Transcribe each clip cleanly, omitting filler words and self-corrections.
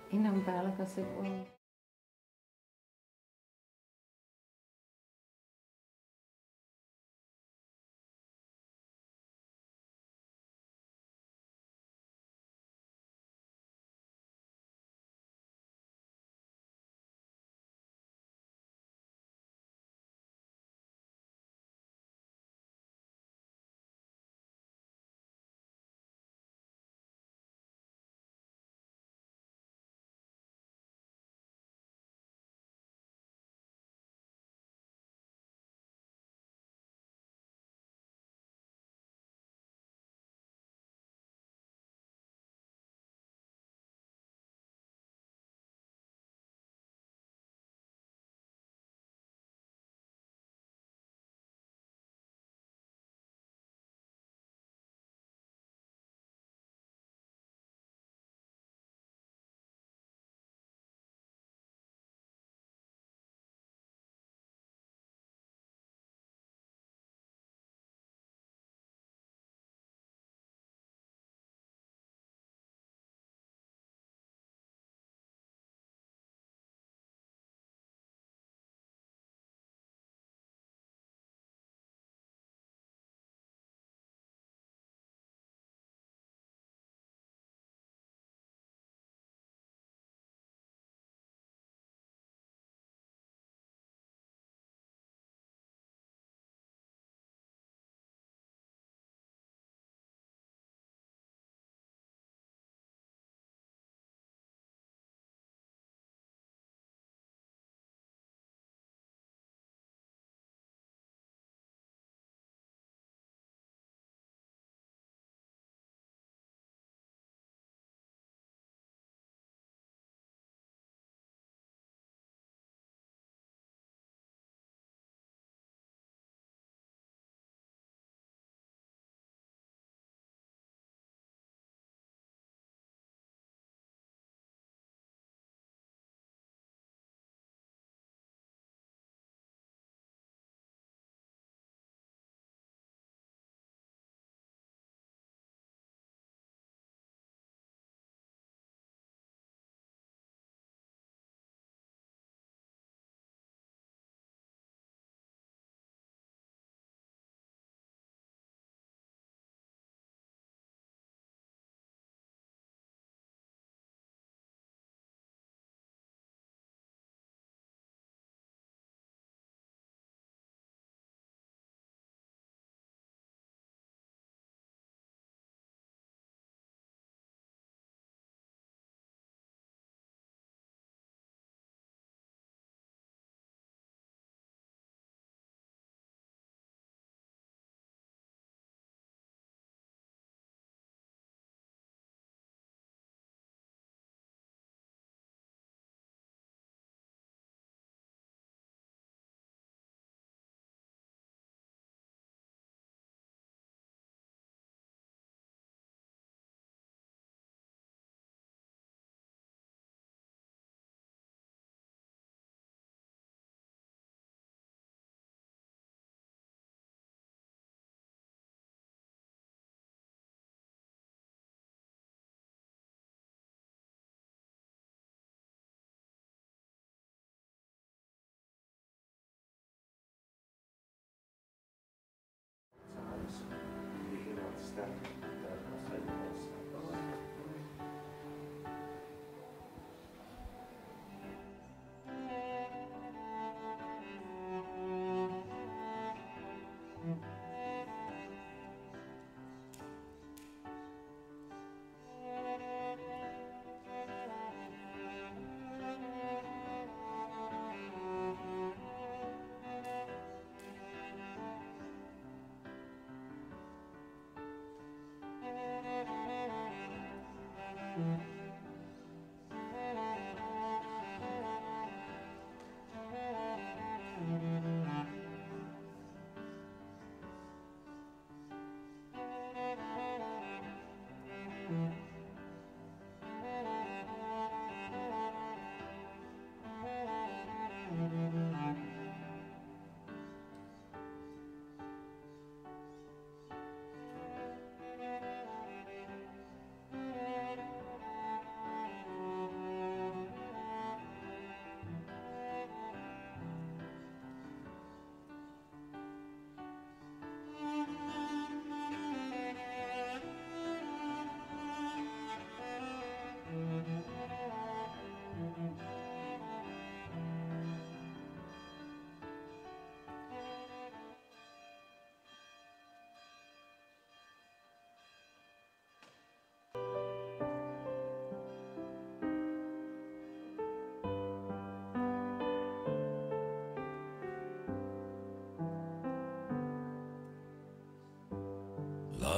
e non per la seconda.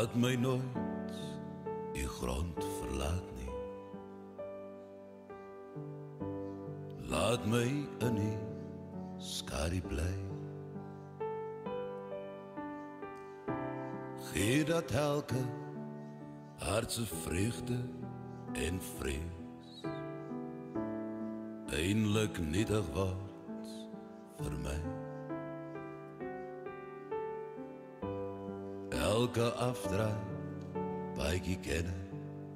Laat my nooit die grond verlaat nie. Laat my in die skadu bly. Gee dat elke hartse vreugde en vrees eindelijk nietig word vir my. Elke afdraai baie ken ek.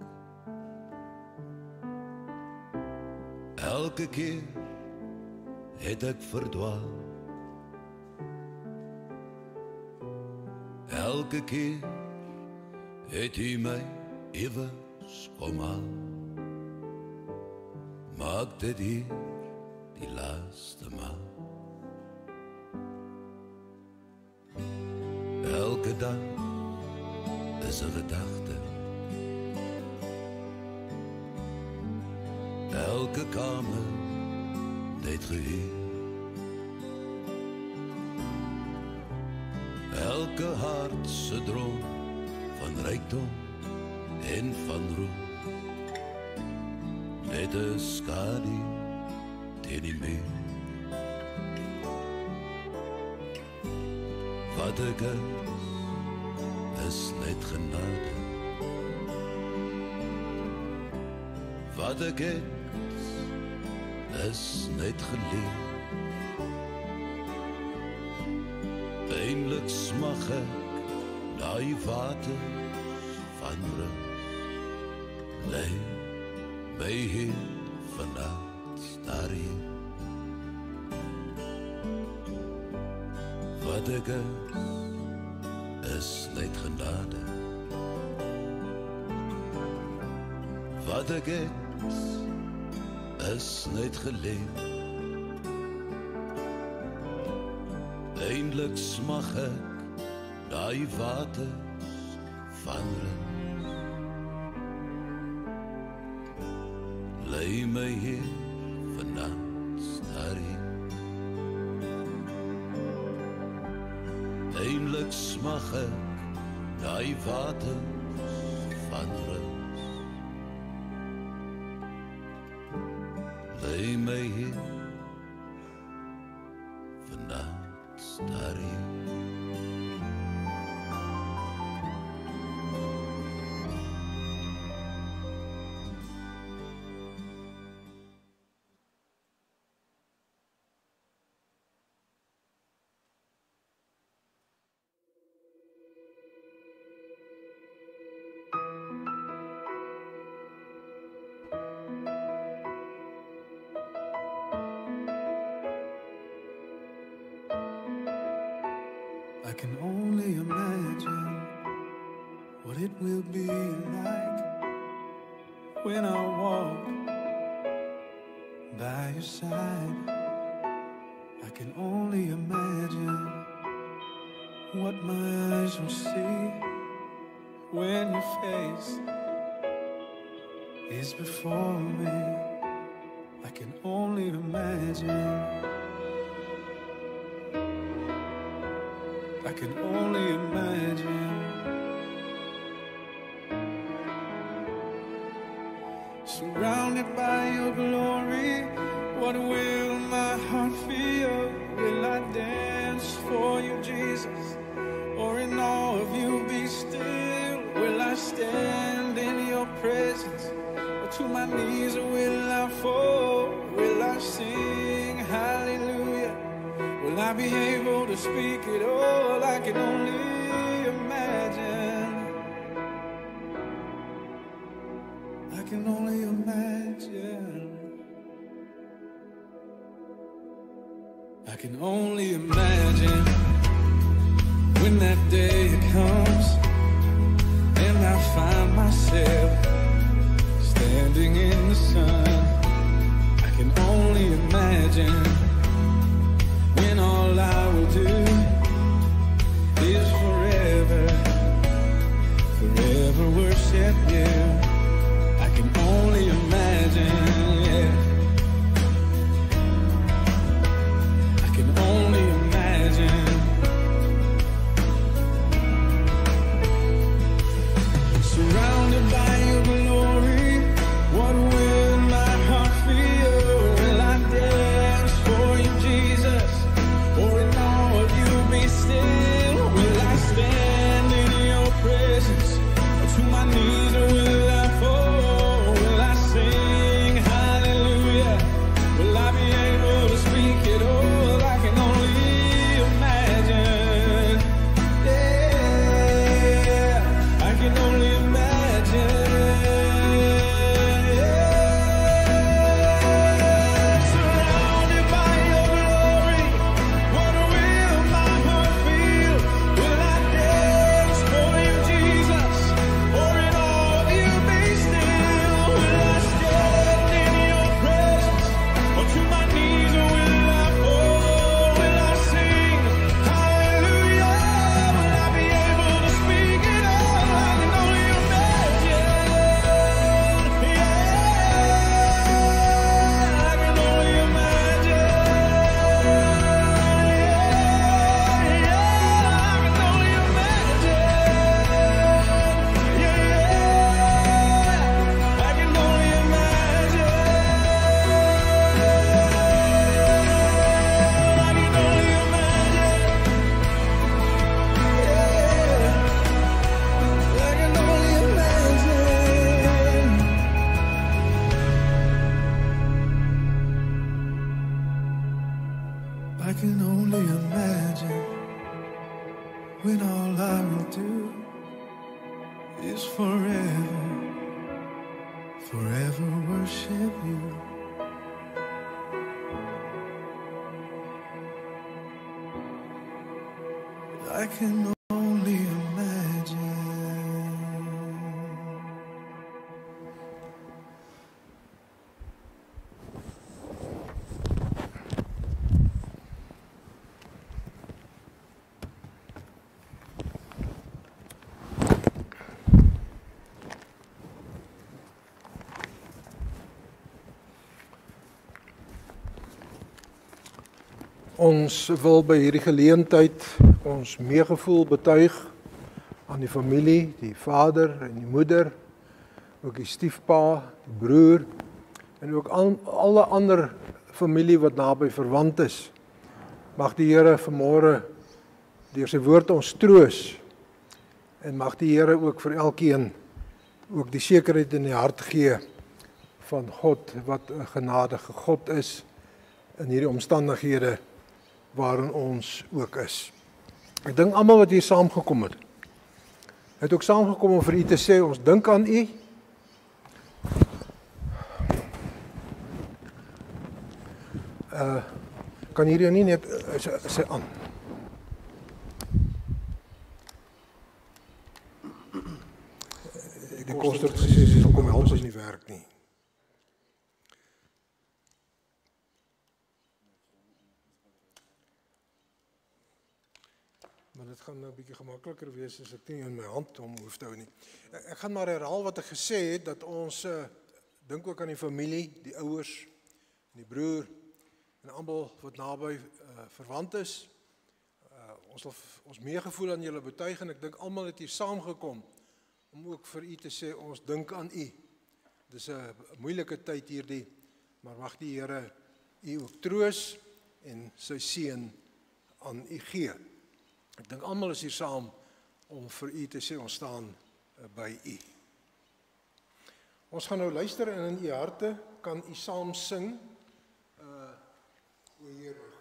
Elke keer het ek verdwaal. Elke keer het hy my ewes kom haal. Maak dit hier die laaste maal. Elke dag is 'n gedagte. Elke kamer net gehuur. Elke hart se droom van rykdom en van roem. Net 'n skadu teen die muur. Wat ek is net genade. Wat ek is net geleer. Eindelijk smag ek na die water van rus. Lei my hier vannacht daarheen. Wat ek is net genade. Wat ek is net geleer. Eindelijk smag ek na die water van rus. Lei my hier vannacht daarheen. Eindelijk smag ek na die water van rus. Lei my hier vannacht daarheen. I can only imagine what it will be like when I walk by your side. I can only imagine what my eyes will see when your face is before me. I can only imagine. I can only imagine. Surrounded by your glory, what will my heart feel? Will I dance for you, Jesus? Or in awe of you be still? Will I stand in your presence? Or to my knees will I fall? Will I sing hallelujah? Will I be able to speak it all? I can only imagine. I can only imagine. I can only imagine when that day comes and I find myself standing in the sun. I can only imagine when all I will do is forever, forever worship you. I can only imagine, yeah. I can only imagine. I can only imagine when all I will do is forever, forever worship you. I can only imagine. Ons wil by hierdie geleentheid ons meegevoel betuig aan die familie, die vader en die moeder, ook die stiefpa, die broer en ook alle ander familie wat naby verwant is. Mag die Here vanmôre deur sy woord ons troos en mag die Here ook vir elkeen ook die sekerheid in die hart gee van God wat 'n genadige God is in hierdie omstandighede waarin ons ook is. Ek dink almal wat hier saamgekom het ook saamgekom om vir u te sê, ons dink aan u. Kan hierdie nie net sê aan. Die koster het gesê, sy sal kom help as nie werk nie. Maar dit gaan nou 'n bietjie gemakliker wees as ek nie in my hand hom hoef te hou nie. Ek gaan maar herhaal wat ek gesê het, dat ons dink ook aan die familie, die ouers, die broer en almal wat naby verwant is. Ons meegevoel aan julle betuig en ek dink almal het hier saamgekom om ook vir u te sê, ons dink aan u. Dis 'n moeilike tyd hierdie, maar mag die Here u ook troos en sy seën aan u gee. Ek dink almal is hier saam om vir u te sê, ons staan by u. Ons gaan nou luister en in u harte kan u saam sing, o Heer God.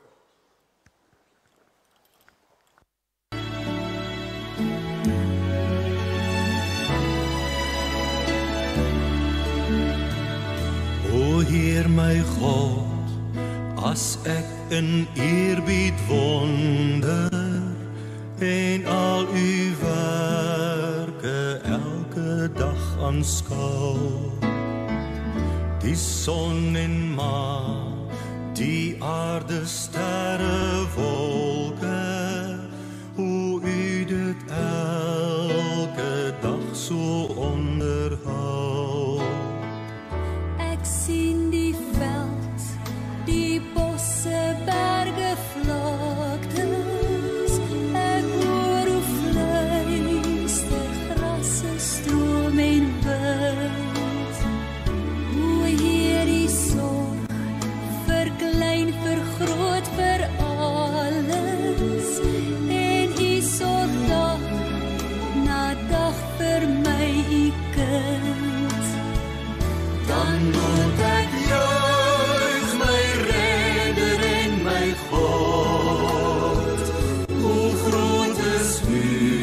O Heer my God, as ek in eerbied wonder en al u werke elke dag aanskou, die son en maan, die aarde, sterre, wolke, hoe u dit elke dag so onderhou. Ek sien die veld, die bosse, berge, vlaktes. Ek hoor hoe fluister grasse, stroom en wind. Hoe Heer die sorg verklein, vergroot vir alles. En u sorg dag na dag vir my, u kind. Dan moet ek juig my redder en my God. Hoe groot is u,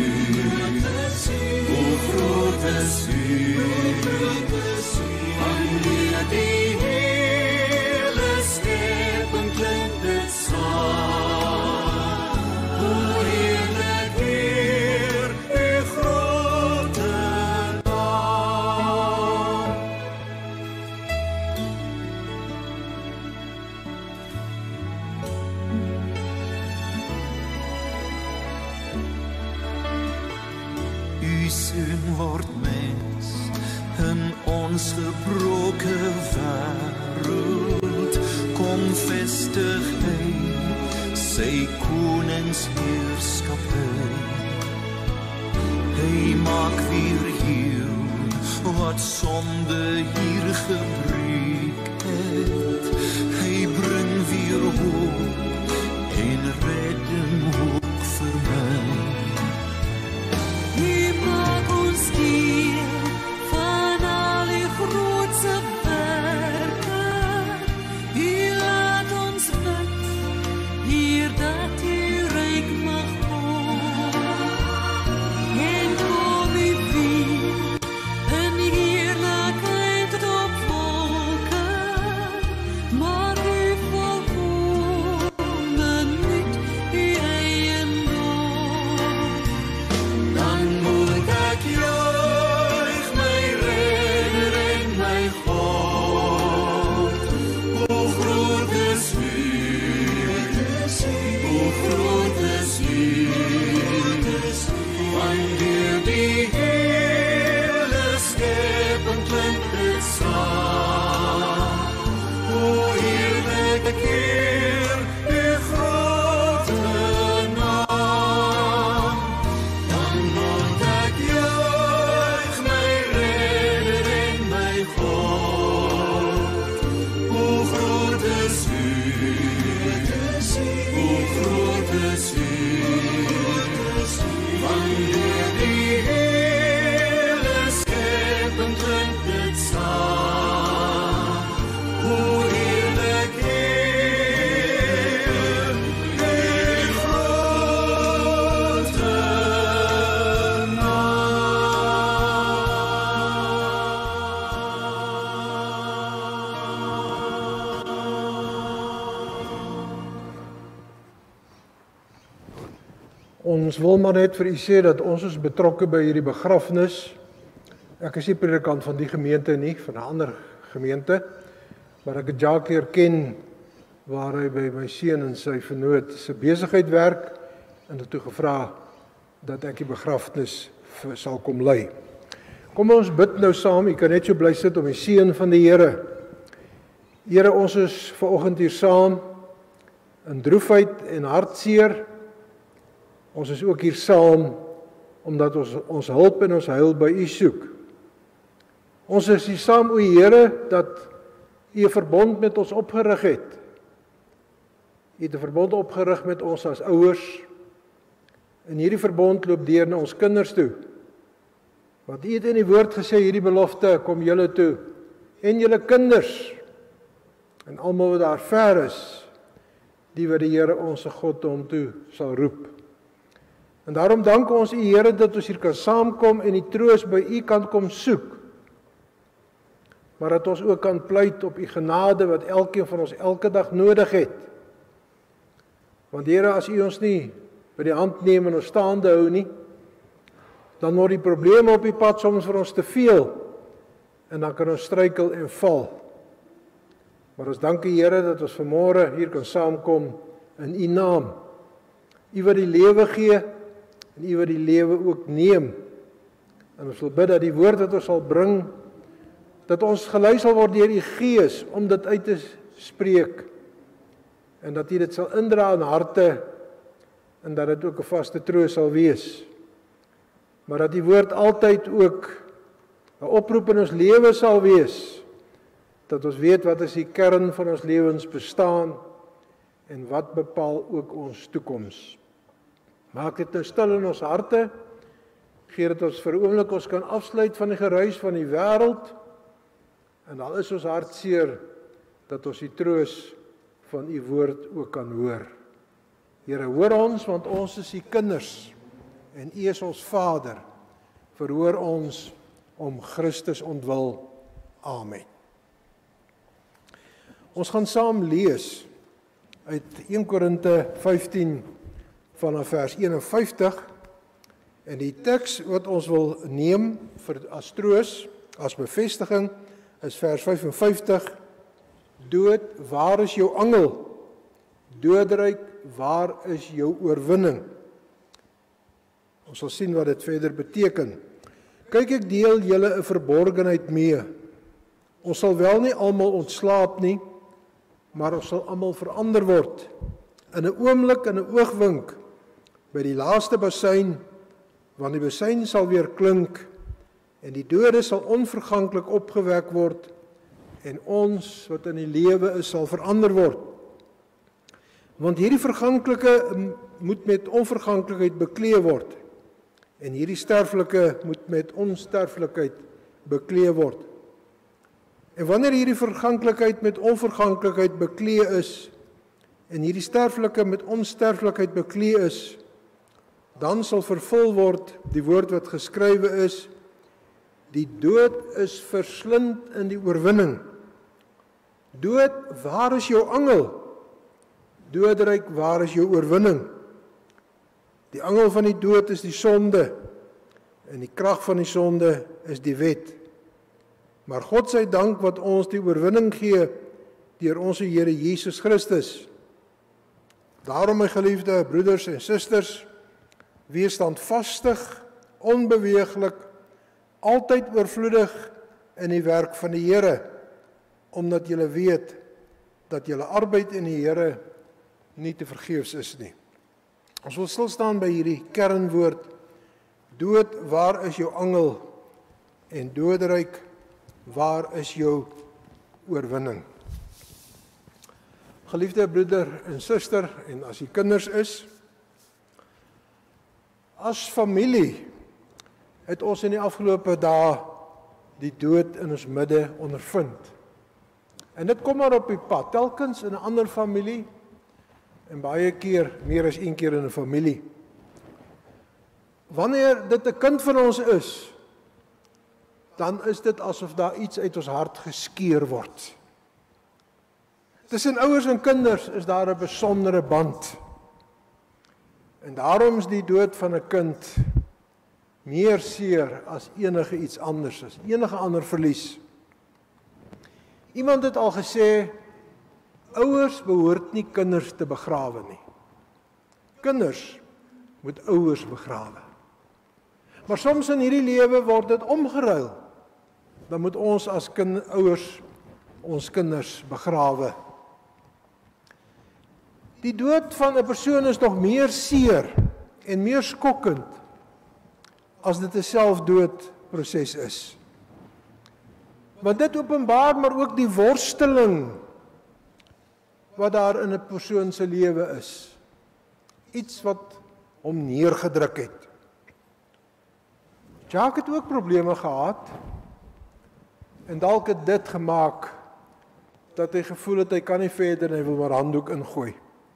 hoe groot is u, wanneer die hele skepping klink dit saam. Hoe heerlik Heer, u grote naam. U seun word mens in ons gebroke wêreld, kom vestig hy sy koningsheerskappy. Hy maak weer heel wat sonde hier gebreek het. Hy bring weer hoop en redding ook vir my. U maak ons deel van al die grootse werke. U laat ons wit, u maak u volkomen niet uw eiendom. Dan moet ek juig my Redder en my God. Hoe groot is U, hoe groot is U, wanneer die hele skepping klink dit saam. Hoe heerlik ek eer U grote naam. Dan moet ek juig my Redder en my God. Hoe groot is U, hoe groot is U, wanneer die hele skepping klink dit saam. Hoe heerlik eer U grote naam. Ons wil maar net vir u sê dat ons is betrokke by hierdie begrafnis. Ek is nie predikant van die gemeente nie, van 'n ander gemeente, maar ek het Jacques leer ken waar hy by my seun en sy vernoot se besigheid werk en het toe gevra dat ek die begrafnis sal kom lei. Kom ons bid nou saam. U kan net so bly sit om die seën van die Here. Here, ons is vanoggend hier saam in droefheid en hartseer. Ons is ook hier saam omdat ons hulp en ons heil by U soek. Ons is hier saam, o Here, dat U 'n verbond met ons opgerig het. U het 'n verbond opgerig met ons as ouers. En hierdie verbond loop deur na ons kinders toe. Want U het in die woord gesê, hierdie belofte kom julle toe en julle kinders en almal wat daar ver is, die wat die Here ons God hom toe sal roep. En daarom dank ons U Here dat ons hier kan saamkom en die troos by U kan kom soek. Maar dat ons ook kan pleit op U genade wat elkeen van ons elke dag nodig het. Want Here, as U ons nie by die hand neem en ons staande hou nie, dan word die probleme op die pad soms vir ons te veel en dan kan ons struikel en val. Maar ons dank U Here dat ons vanmôre hier kan saamkom in U naam. U wat die lewe gee en U wat die lewe ook neem. En ons wil bid dat die woord wat ons sal bring, dat ons gelei sal word deur U Gees om dit uit te spreek en dat U dit sal indra in harte en dat dit ook 'n vaste troos sal wees. Maar dat die woord altyd ook 'n oproep in ons lewe sal wees, dat ons weet wat is die kern van ons lewens bestaan en wat bepaal ook ons toekoms. Maak dit nou stil in ons harte, gee dat ons vir 'n oomblik ons kan afsluit van die geruis van die wêreld, en al is ons hartseer, dat ons die troos van U woord ook kan hoor. Here, hoor ons, want ons is U kinders, en U is ons Vader. Verhoor ons om Christus ontwil. Amen. Ons gaan saam lees uit 1 Korinte 15 vanaf vers 51, en die teks wat ons wil neem vir as troos, as bevestiging, is vers 55. Dood, waar is jou angel? Doodryk, waar is jou oorwinning? Ons sal sien wat dit verder beteken. Kyk, ek deel julle 'n verborgenheid mee. Ons sal wel nie almal ontslaap nie, maar ons sal almal verander word. In 'n oomblik, in 'n oogwink, by die laaste basyn, want die basyn sal weer klink, en die dode sal onverganklik opgewek word, en ons wat in die lewe is, sal verander word. Want hierdie verganklike moet met onverganklikheid beklee word, en hierdie sterflike moet met onsterflikheid beklee word. En wanneer hierdie verganklikheid met onverganklikheid beklee is, en hierdie sterflike met onsterflikheid beklee is, dan sal vervul word die woord wat geskrywe is, die dood is verslind in die oorwinning. Dood, waar is jou angel? Doodryk, waar is jou oorwinning? Die angel van die dood is die sonde, en die krag van die sonde is die wet. Maar God sy dank wat ons die oorwinning gee deur ons Here Jesus Christus. Daarom, my geliefde broeders en susters, wees standvastig, onbeweeglik, altyd oorvloedig in die werk van die Here, omdat julle weet dat julle arbeid in die Here nie te vergeefs is nie. Ons wil stil staan by hierdie kernwoord: dood, waar is jou angel? En doodryk, waar is jou oorwinning? Geliefde broeder en suster, en as jy kinders is, as familie het ons in die afgelope dae die dood in ons midde ondervind. En dit kom maar op die pad, telkens in 'n ander familie, en baie keer, meer as een keer in 'n familie. Wanneer dit 'n kind van ons is, dan is dit asof daar iets uit ons hart geskeur word. Tussen ouers en kinders is daar 'n besondere band. En daarom is die dood van 'n kind meer seer as enige iets anders, as enige ander verlies. Iemand het al gesê, ouers behoort nie kinders te begrawe nie. Kinders moet ouers begrawe. Maar soms in hierdie lewe word dit omgeruil. Dan moet ons as ouers ons kinders begrawe. Die dood van 'n persoon is nog meer seer en meer skokkend as dit 'n selfdoodproses is. Want dit openbaar maar ook die worsteling wat daar in 'n persoon se lewe is. Iets wat hom neergedruk het. Jacques het ook probleme gehad, en dalk het dit gemaak dat hy gevoel het hy kan nie verder en hy wil maar handdoek ingooi.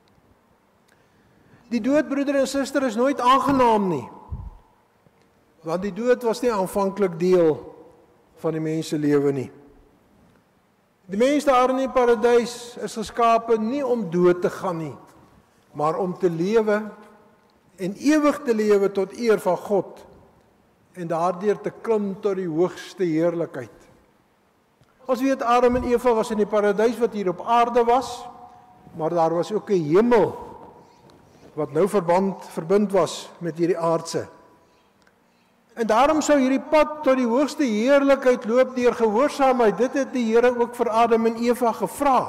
Die dood, broeder en suster, is nooit aangenaam nie, want die dood was nie aanvanklik deel van die mens se lewe nie. Die mens daar in die paradys is geskape nie om dood te gaan nie, maar om te lewe en ewig te lewe tot eer van God en daardeur te klim tot die hoogste heerlikheid. Ons weet Adam en Eva was in die paradys wat hier op aarde was, maar daar was ook 'n hemel wat nou verbind was met hierdie aardse. En daarom sou hierdie pad tot die hoogste heerlikheid loop deur gehoorsaamheid. Dit het die Here ook vir Adam en Eva gevra.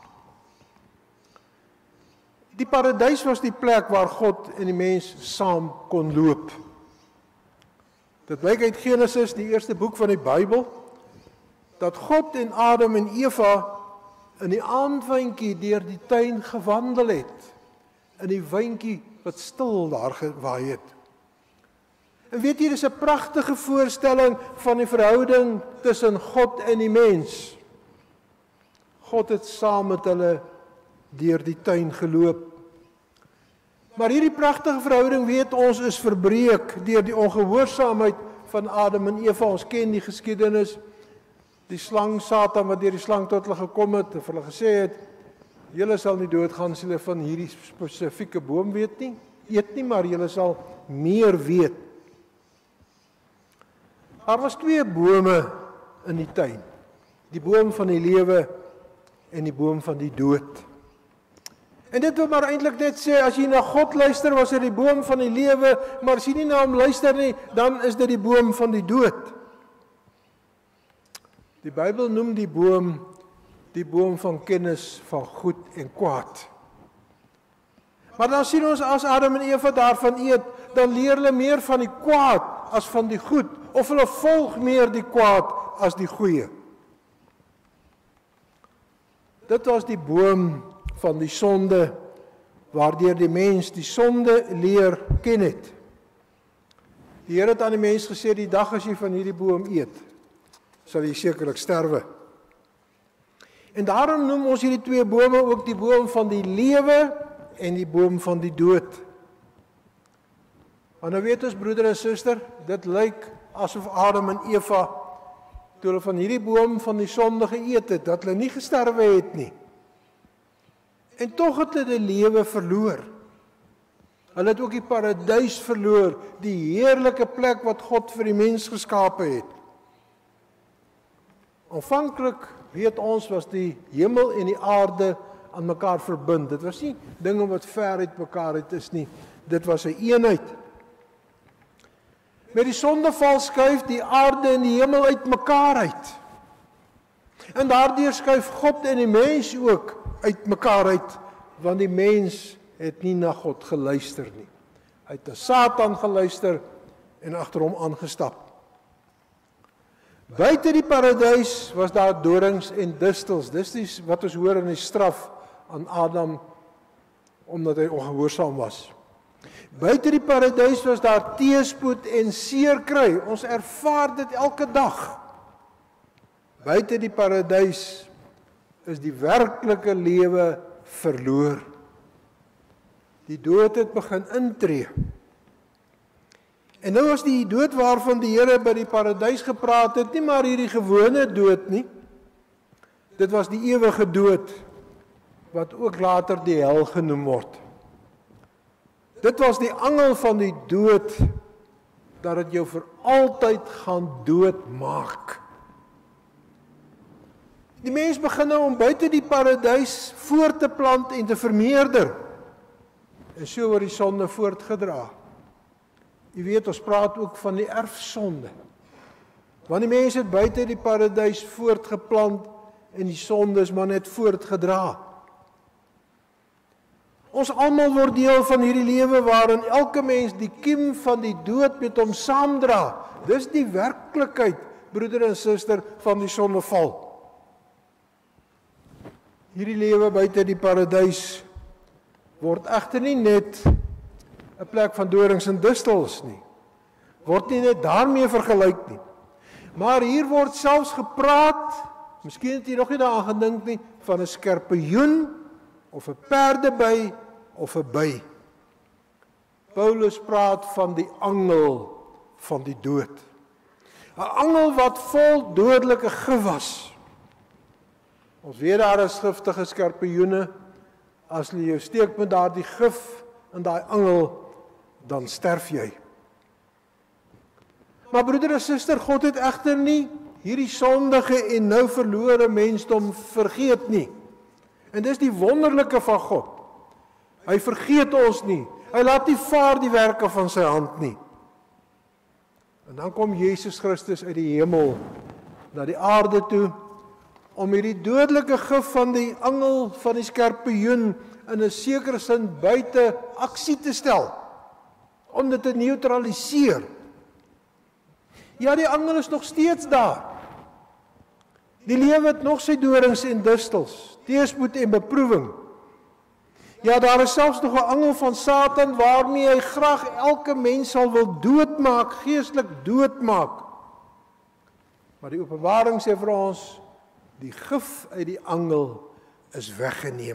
Die paradys was die plek waar God en die mens saam kon loop. Dit blyk uit Genesis, die eerste boek van die Bybel, dat God en Adam en Eva in die aandwyntjie deur die tuin gewandel het, in die wyntjie wat stil daar gewaai het. En weet jy, dis 'n pragtige voorstelling van die verhouding tussen God en die mens. God het saam met hulle deur die tuin geloop. Maar hierdie pragtige verhouding, weet ons, is verbreek deur die ongehoorsaamheid van Adam en Eva. Ons ken die geskiedenis. Die slang Satan wat deur die slang tot hulle gekom het en vir hulle gesê het, julle sal nie doodgaan as julle van hierdie spesifieke boom eet nie, maar julle sal meer weet. Daar was 2 bome in die tuin. Die boom van die lewe en die boom van die dood. En dit wil maar eintlik net sê, as jy na God luister, was dit die boom van die lewe, maar as jy nie na hom luister nie, dan is dit die boom van die dood. Die Bybel noem die boom van kennis van goed en kwaad. Maar dan sien ons, as Adam en Eva daarvan eet, dan leer hulle meer van die kwaad as van die goed, of hulle volg meer die kwaad as die goeie. Dit was die boom van die sonde, waardeur die mens die sonde leer ken het. Die Here het aan die mens gesê, die dag as jy van hierdie boom eet, sal jy sekerlik sterwe. En daarom noem ons hierdie 2 bome ook die boom van die lewe en die boom van die dood. Maar nou weet ons, broeder en suster, dit lyk asof Adam en Eva toe hulle van hierdie boom van die sonde geëet het, dat hulle nie gesterwe het nie. En tog het hulle die lewe verloor. Hulle het ook die paradys verloor, die heerlike plek wat God vir die mens geskape het. Aanvanklik, weet ons, was die hemel en die aarde aan mekaar verbind. Dit was nie dinge wat ver uit mekaar uit is nie. Dit was 'n eenheid. Met die sondeval skuif die aarde en die hemel uit mekaar uit. En daardeur skuif God en die mens ook uit mekaar uit, want die mens het nie na God geluister nie. Hy het na Satan geluister en agter hom aangestap. Buite die paradys was daar dorings en distels. Dis wat ons hoor in die straf aan Adam, omdat hy ongehoorsaam was. Buite die paradys was daar teëspoed en seerkry. Ons ervaar dit elke dag. Buite die paradys is die werklike lewe verloor. Die dood het begin intree. En nou was die dood waarvan die Here by die paradys gepraat het, nie maar hierdie gewone dood nie. Dit was die ewige dood, wat ook later die hel genoem word. Dit was die angel van die dood, dat het jou vir altyd gaan doodmaak. Die mens begin nou om buite die paradys voort te plant en te vermeerder, en so word die sonde voortgedra. Jy weet, ons praat ook van die erfsonde. Want die mense het buite die paradys voortgeplant en die sonde is maar net voortgedra. Ons almal word deel van hierdie lewe waarin elke mens die kiem van die dood met hom saamdra. Dis die werklikheid, broeder en suster, van die sondeval. Hierdie lewe buite die paradys word egter nie net 'n plek van dorings en distels nie. Word nie net daarmee vergelyk nie. Maar hier word selfs gepraat, miskien het jy nog nie daaraan gedink nie, van 'n skorpioen of 'n perdeby of 'n by. Paulus praat van die angel van die dood. 'n Angel wat vol dodelike gif was. Ons weet daar is giftige skorpioene. As jy jou steek met daardie gif in daai angel, dan sterf jy. Maar broeder en suster, God het egter nie hierdie sondige en nou verlore mensdom vergeet nie. En dis die wonderlike van God. Hy vergeet ons nie. Hy laat nie vaar die werke van sy hand nie. En dan kom Jesus Christus uit die hemel na die aarde toe, om hierdie dodelike gif van die angel van die skorpioen in 'n sekere sin buite aksie te stel, om dit te neutraliseer. Ja, die angel is nog steeds daar. Die lewe het nog sy dorings en distels, teëspoed en beproewing. Ja, daar is selfs nog 'n angel van Satan waarmee hy graag elke mens sal wil doodmaak, geestelik doodmaak. Maar die Openbaring sê vir ons, die gif uit die angel is weggeneem.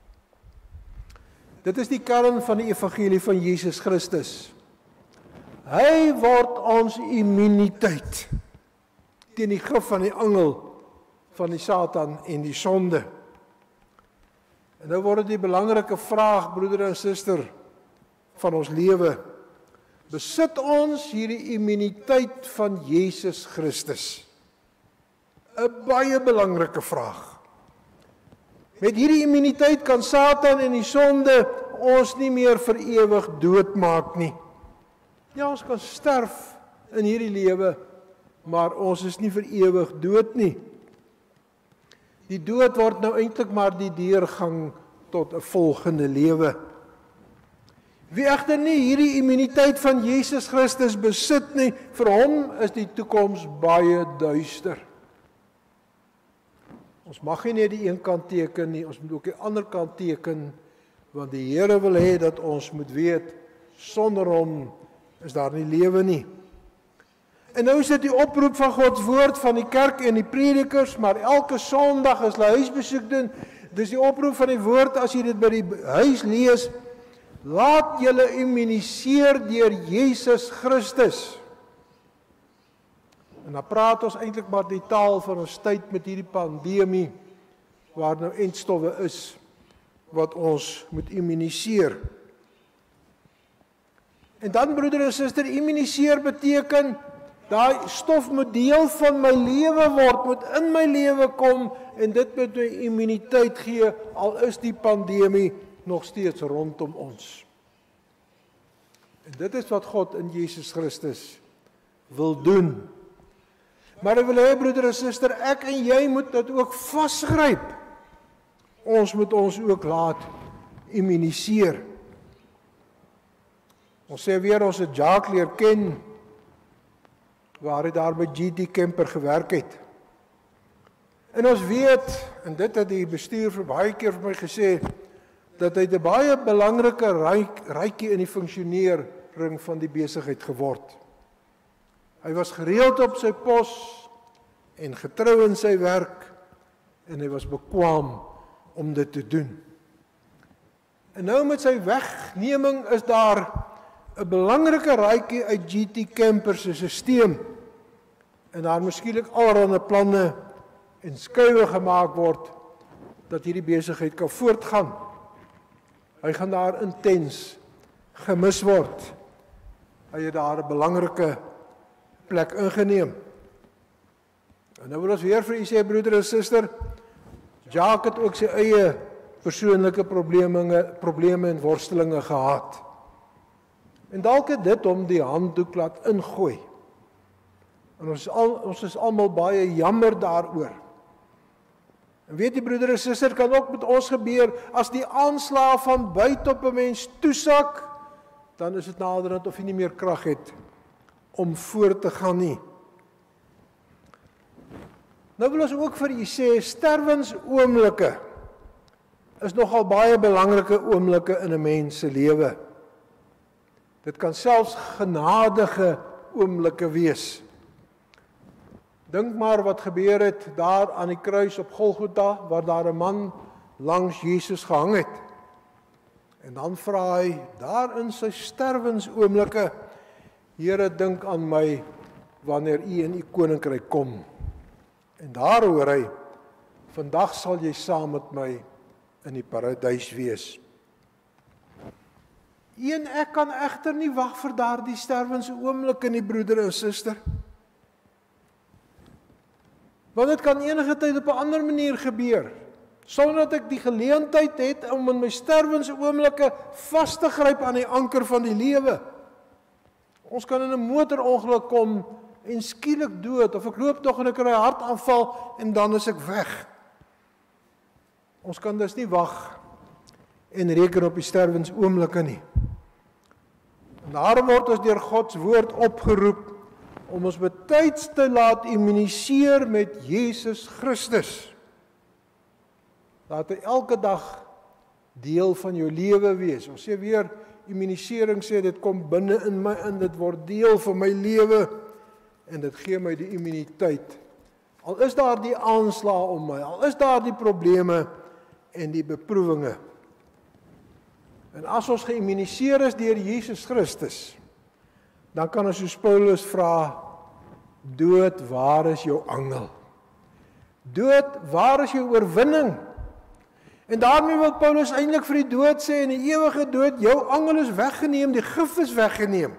Dit is die kern van die evangelie van Jesus Christus. Hy word ons immuniteit teen die gif van die angel van die Satan en die sonde. En nou word dit die belangrike vraag, broeder en suster, van ons lewe. Besit ons hierdie immuniteit van Jesus Christus? 'n baie belangrike vraag. Met hierdie immuniteit kan Satan en die sonde ons nie meer vir ewig doodmaak nie. Ja, ons kan sterf in hierdie lewe, maar ons is nie vir ewig dood nie. Die dood word nou eintlik maar die deurgang tot 'n volgende lewe. Wie egter nie hierdie immuniteit van Jesus Christus besit nie, vir hom is die toekoms baie duister. Ons mag nie net die een kant teken nie, ons moet ook die ander kant teken, want die Here wil hê dat ons moet weet, sonder hom is daar nie lewe nie. En nou is dit die oproep van Gods woord van die kerk en die predikers, maar elke Sondag as hulle huisbesoek doen, dis die oproep van die woord as jy dit by die huis lees, laat julle immuniseer deur Jesus Christus. En dan praat ons eintlik maar die taal van ons tyd met hierdie pandemie, waar nou entstowwe is, wat ons moet immuniseer. En dan, broeder en suster, immuniseer beteken, daai stof moet deel van my lewe word, moet in my lewe kom, en dit moet my immuniteit gee, al is die pandemie nog steeds rondom ons. En dit is wat God in Jesus Christus wil doen. Maar ek wil hê, broeder en suster, ek en jy moet dit ook vasgryp. Ons moet ons ook laat immuniseer. Ons sê weer, ons het Jacques leer ken, waar hy daar by GT Camper gewerk het. En ons weet, en dit het die bestuur vir baie keer vir my gesê, dat hy 'n baie belangrike rykie in die funksionering van die besigheid geword. Hy was gereeld op sy pos en getrou in sy werk, en hy was bekwaam om dit te doen. En nou met sy wegneming is daar 'n belangrike rykie uit GT Camper se stelsel, en daar moeskielik allerlei planne en skuwe gemaak word, dat hierdie besigheid kan voortgaan. Hy gaan daar intens gemis word. Hy het daar 'n belangrike plek ingeneem. En nou wil ons weer vir u sê, broeder en suster, Jacques het ook sy eie persoonlike probleme en worstelinge gehad. En dalk het dit hom die handdoek laat ingooi. En ons is almal baie jammer daaroor. En weet jy, broeder en suster, kan ook met ons gebeur, as die aanslae van buite op 'n mens toesak, dan is dit naderhand of jy nie meer krag het om voort te gaan nie. Nou wil ons ook vir u sê, sterwensoomblikke is nogal baie belangrike oomblikke in 'n mens se lewe. Dit kan selfs genadige oomblikke wees. Dink maar wat gebeur het daar aan die kruis op Golgotha, waar daar 'n man langs Jesus gehang het. En dan vra hy, daar in sy sterwensoomblikke, Here, dink aan my, wanneer u in u koninkryk kom. En daar hoor hy, vandag sal jy saam met my in die paradys wees. U en ek kan egter nie wag vir daardie sterwensoomblikke nie, broeder en suster. Want dit kan enige tyd op 'n ander manier gebeur, sonder dat ek die geleentheid het om in my sterwensoomblikke vas te gryp aan die anker van die lewe. Ons kan in 'n motorongeluk kom en skielik dood, of ek loop tog en ek kry 'n hartaanval en dan is ek weg. Ons kan dus nie wag en reken op die sterwensoomblikke nie. En daarom word ons deur God se woord opgeroep om ons betyds te laat immuniseer met Jesus Christus. Laat hy elke dag deel van jou lewe wees. Ons sê weer, immunisering sê dit kom binne in my in, dit word deel van my lewe en dit gee my die immuniteit. Al is daar die aanslae om my, al is daar die probleme en die beproewinge. En as ons geïmmuniseer is deur Jesus Christus, dan kan ons soos Paulus vra, dood, waar is jou angel? Dood, waar is jou oorwinning? En daarmee wil Paulus eintlik vir die dood sê, en die ewige dood, jou angel is weggeneem, die gif is weggeneem.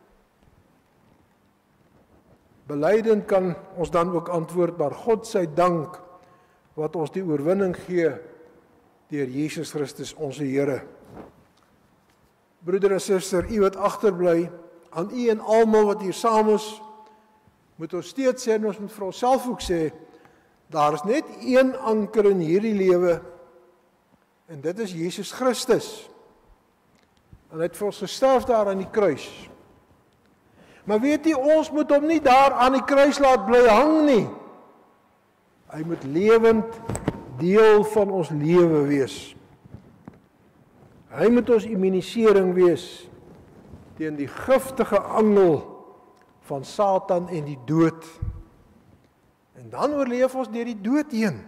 Belydend kan ons dan ook antwoord, maar God sy dank, wat ons die oorwinning gee, deur Jesus Christus, onze Here. Broeder en suster, u wat agterbly, aan u en almal wat hier saam is, moet ons steeds sê, en ons moet vir onsself ook sê, daar is net een anker in hierdie lewe, en dit is Jesus Christus. En hy het vir ons gesterf daar aan die kruis. Maar weet jy, ons moet hom nie daar aan die kruis laat bly hang nie. Hy moet lewend deel van ons lewe wees. Hy moet ons immunisering wees teen die giftige angel van Satan en die dood. En dan oorleef ons deur die dood heen.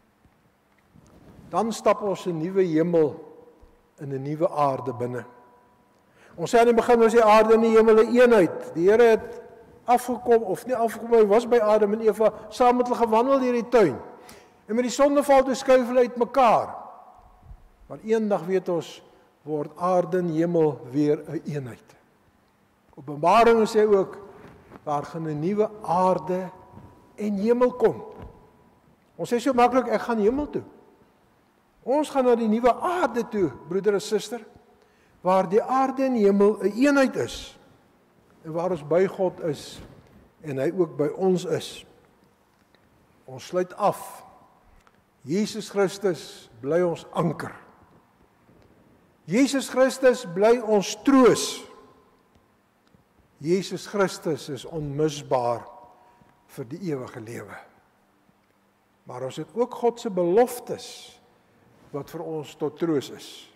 Dan stap ons 'n nuwe hemel in 'n nuwe aarde binne. Ons sê aan die begin was die aarde en die hemel 'n eenheid. Die Here het afgekom, of nie afgekom, hy was by Adam en Eva, saam met hulle gewandel deur die tuin. En met die sondeval toe skuif hulle uit mekaar. Maar eendag weet ons, word aarde en hemel weer 'n eenheid. Openbaring sê ook, daar gaan 'n nuwe aarde en hemel kom. Ons sê so maklik, ek gaan hemel toe. Ons gaan na die nuwe aarde toe, broeder en suster, waar die aarde en hemel 'n eenheid is, en waar ons by God is, en hy ook by ons is. Ons sluit af. Jesus Christus bly ons anker. Jesus Christus bly ons troos. Jesus Christus is onmisbaar vir die ewige lewe. Maar ons het ook God se beloftes wat vir ons tot troos is.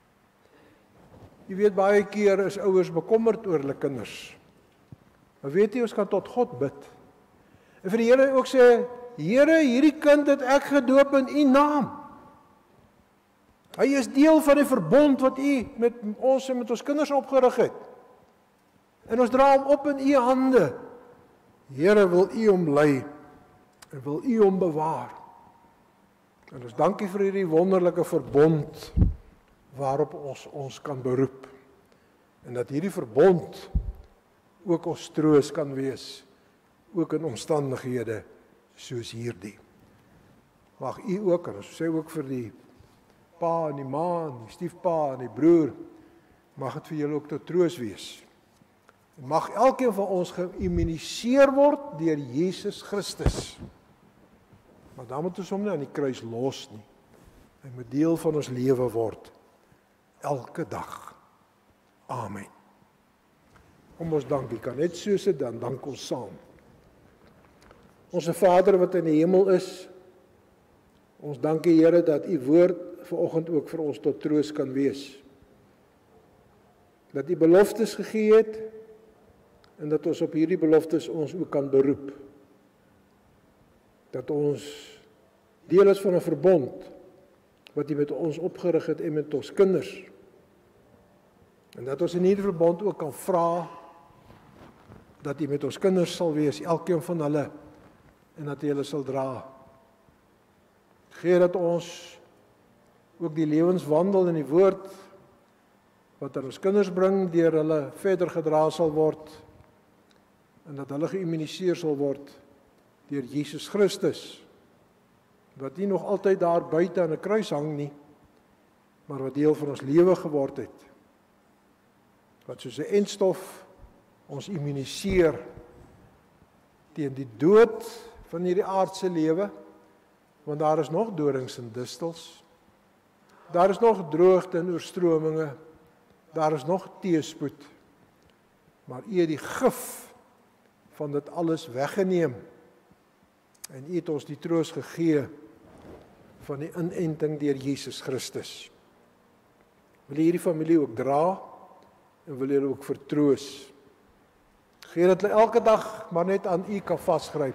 Jy weet, baie keer is ouers bekommerd oor hulle kinders. Maar weet jy, ons kan tot God bid. En vir die Here ook sê, Here, hierdie kind het ek gedoop in U naam. Hy is deel van die verbond wat U met ons en met ons kinders opgerig het. En ons dra hom op in U hande. Here, wil U hom lei en wil U hom bewaar. En ons dankie vir hierdie wonderlike verbond waarop ons kan beroep. En dat hierdie verbond ook ons troos kan wees, ook in omstandighede soos hierdie. Mag U ook, en ons sê ook vir die pa en die ma en die stiefpa en die broer, mag dit vir julle ook tot troos wees. En mag elkeen van ons geïmmuniseer word deur Jesus Christus. Maar dan moet ons hom nie aan die kruis los nie. Hy moet deel van ons lewe word, elke dag. Amen. Kom ons dank, ek kan net so sit, dan dank ons saam. Onse Vader wat in die hemel is, ons dank U Here dat U woord vanoggend ook vir ons tot troos kan wees. Dat U beloftes gegee het, en dat ons op hierdie beloftes ons ook kan beroep. Dat ons deel is van 'n verbond, wat U met ons opgerig het en met ons kinders. En dat ons in hierdie verbond ook kan vra, dat U met ons kinders sal wees, elkeen van hulle, en dat U hulle sal dra. Gee dat ons ook die lewenswandel in die woord, wat aan ons kinders bring, deur hulle verder gedra sal word, en dat hulle geïmmuniseer sal word deur Jesus Christus, wat nie nog altyd daar buite aan 'n kruis hang nie, maar wat deel van ons lewe geword het. Wat soos 'n entstof ons immuniseer teen die dood van hierdie aardse lewe, want daar is nog dorings en distels, daar is nog droogte en oorstromings, daar is nog teëspoed, maar U het die gif van dit alles weggeneem, en U het ons die troos gegee van die inenting deur Jesus Christus. Wil U hierdie familie ook dra, en wil U hulle ook vertroos. Gee dat hulle elke dag maar net aan U kan vasgryp.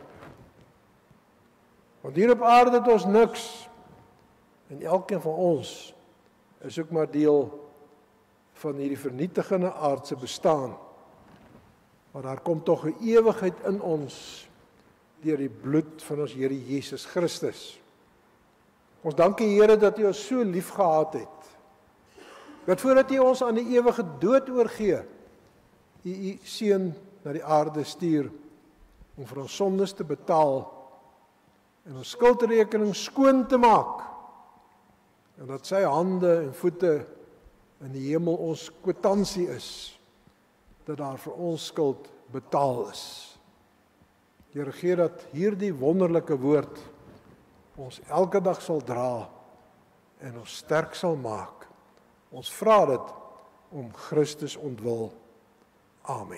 Want hier op aarde het ons niks, en elkeen van ons is ook maar deel van hierdie vernietigende aardse bestaan. Maar daar kom tog 'n ewigheid in ons deur die bloed van ons Here Jesus Christus. Ons dank U Here dat U ons so lief gehad het. Dat voordat U ons aan die ewige dood oorgee, U seun na die aarde stuur om vir ons sondes te betaal en ons skuldrekening skoon te maak. En dat sy hande en voete in die hemel ons kwitansie is, dat daar vir ons skuld betaal is. Here, gee dat hierdie wonderlike woord ons elke dag sal dra en ons sterk sal maak. Ons vra dit om Christus ontwil. Amen.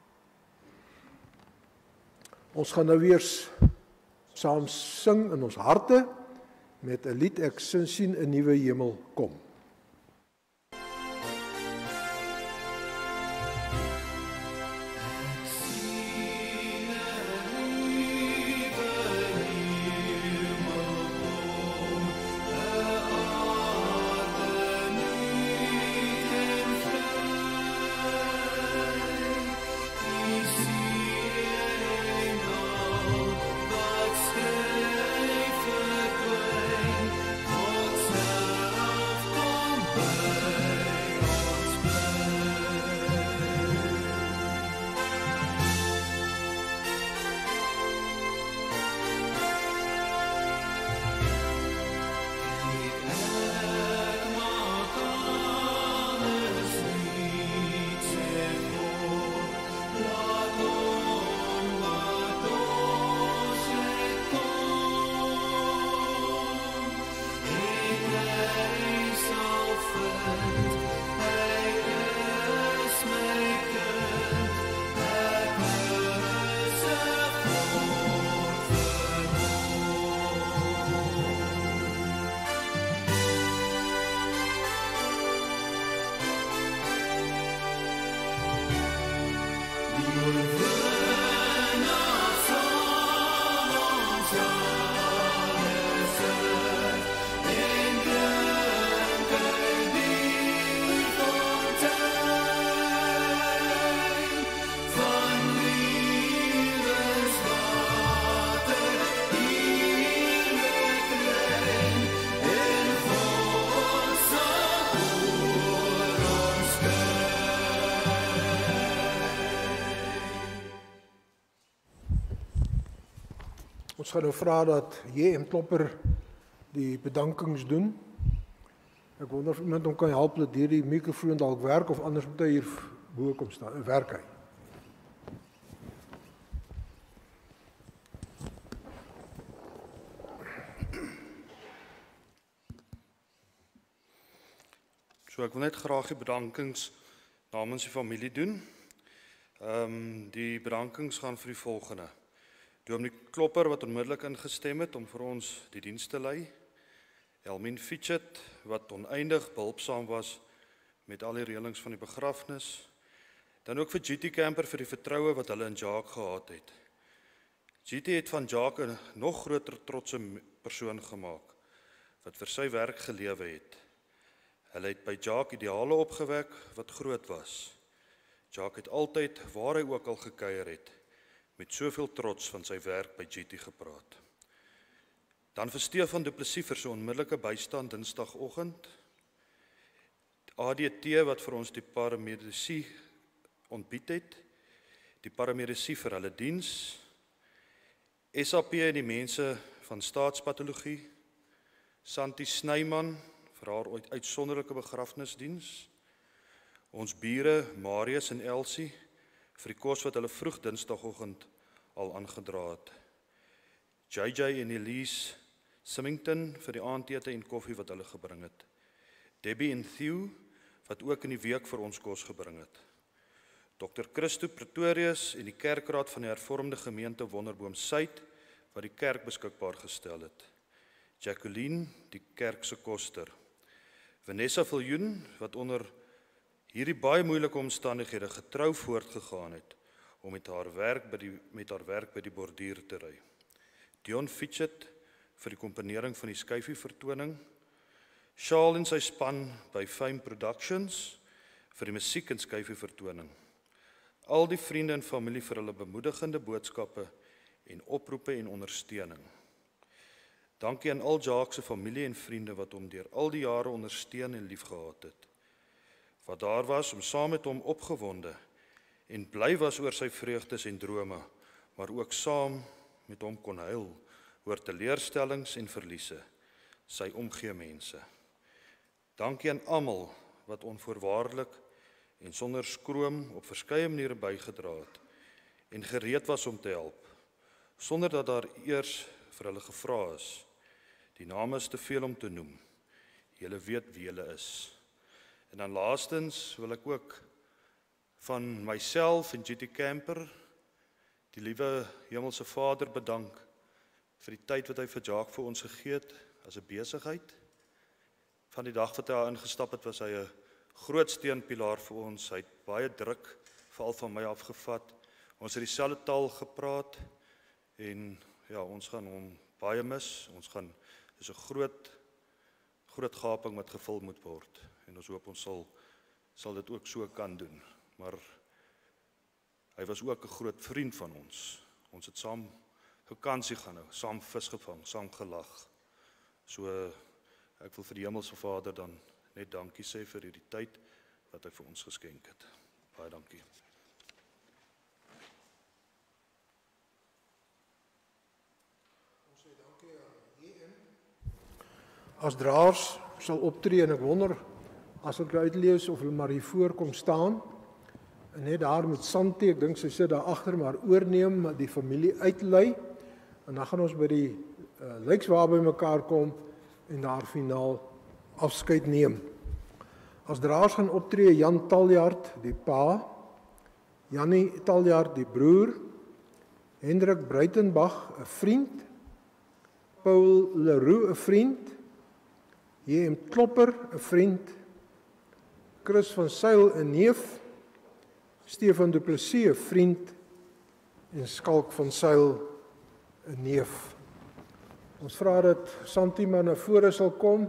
Ons gaan nou weer saam sing in ons harte met 'n lied, ek sien 'n nuwe hemel kom. Ik zie Ons gaan nou vra dat J.M. Klopper die bedankings doen. Ek wonder of iemand hom kan help dat hierdie mikrofoon dalk werk of anders moet hy hier bo kom staan. Werk hy? So ek wil net graag die bedankings namens die familie doen. Die bedankings gaan vir die volgende. Dominee Klopper wat onmiddellik ingestem het om vir ons die diens te lei. Elmien Fitchet wat oneindig behulpsaam was met al die reëlings van die begrafnis. Dan ook vir GT Camper vir die vertroue wat hulle in Jacques gehad het. GT het van Jacques 'n nog groter trotse persoon gemaak wat vir sy werk gelewe het. Hulle het by Jacques ideale opgewek wat groot was. Jacques het altyd waar hy ook al gekuier het met soveel trots van sy werk by GT gepraat. Dan vir Stefan Du Plessis vir sy onmiddellike bystand Dinsdagoggend. ADT wat vir ons die paramedici ontbied het. Die paramedici vir hulle diens. SAP en die mense van staatspatologie. Santi Snyman vir haar uitsonderlike begrafnisdiens. Ons bure Marius en Elsie vir die kos wat hulle vroeg Dinsdagoggend al aangedra het. JJ en Elise Symington vir die aandete en koffie wat hulle gebring het. Debbie en Theo wat ook in die week vir ons kos gebring het. Dr. Christo Pretorius en die kerkraad van die hervormde gemeente Wonderboom Suid wat die kerk beskikbaar gestel het. Jacqueline, die kerk se koster. Vanessa Viljoen wat onder hierdie baie moeilike omstandighede getrou voortgegaan het om met haar werk by die borduur te ry. Dion Fitchet vir die komponering van die skyfie vertoning. Charles en sy span by Fame Productions vir die musiek en skyfie vertoning. Al die vriende en familie vir hulle bemoedigende boodskappe en oproepe en ondersteuning. Dankie aan al Jacques se familie en vriende wat hom deur al die jare ondersteun en liefgehad het. Wat daar was om saam met hom opgewonde en bly was oor sy vreugdes en drome, maar ook saam met hom kon huil oor teleurstellings en verliese, sy omgee mense. Dankie aan almal wat onvoorwaardelik en sonder skroom op verskeie maniere bygedra het en gereed was om te help, sonder dat daar eers vir hulle gevra is. Die name is te veel om te noem. Julle weet wie julle is. En dan laastens wil ek ook van myself en GT Camper, die liewe Hemelse Vader bedank vir die tyd wat hy vir Jacques vir ons gegee het as 'n besigheid. Van die dag wat hy daar ingestap het, was hy 'n groot steunpilaar vir ons. Hy het baie druk veral van my afgevat. Ons het dieselfde taal gepraat en ja, ons gaan hom baie mis. Dis 'n groot gaping wat gevul moet word. En ons hoop ons sal dit ook so kan doen. Maar hy was ook 'n groot vriend van ons. Ons het saam vakansie gaan hou, saam vis gevang, saam gelag. So ek wil vir die Hemelse Vader dan net dankie sê vir hierdie tyd wat hy vir ons geskenk het. Baie dankie. Ons sê dankie aan JM. As draers sal optree en ek wonder as ek uitlees of hulle maar hier voor kom staan en net daar met Santi, ek dink sy sit daar agter, maar oorneem die familie uitlei en dan gaan ons by die lykswaar by mekaar kom en daar finaal afskeid neem. As draers gaan optree Jan Taljaard, die pa, Jannie Taljaard, die broer, Hendrik Breitenbach, 'n vriend, Paul Leroux, 'n vriend, J.M. Klopper, 'n vriend, Chris van Sail, 'n neef, Stefan Du Plessis, 'n vriend, en Skalk van Sail, 'n neef. Ons vra dat Santi maar na vore sal kom.